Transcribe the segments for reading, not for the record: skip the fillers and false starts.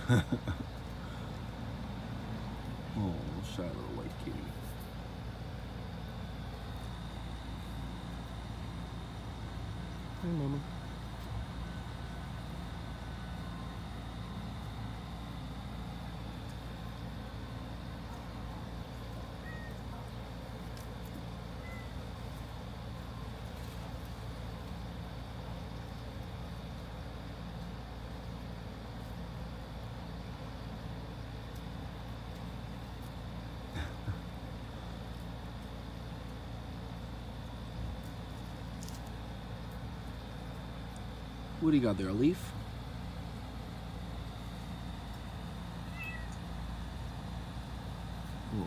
Oh, shy little white kitty. Hey, mama. What do you got there, a leaf? Oh.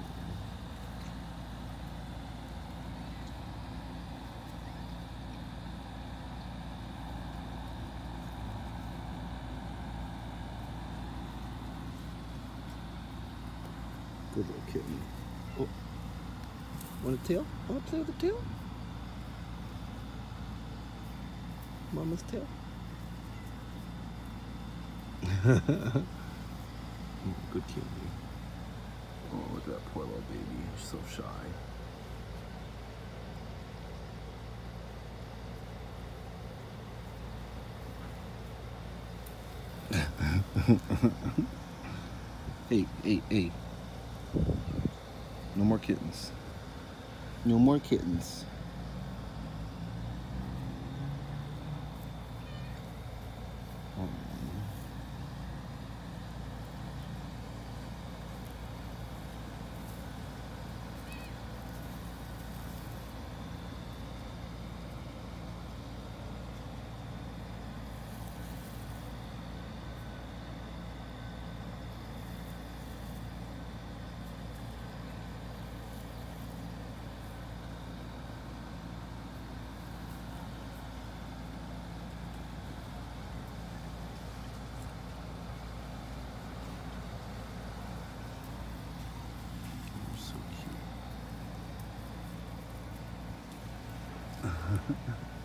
Good little kitten. Oh. Want a tail? Want to play with the tail? Mama's tail? Good kitty. Oh, look at that poor little baby. She's so shy. Hey, hey, hey. No more kittens. No more kittens. Oh. So cute.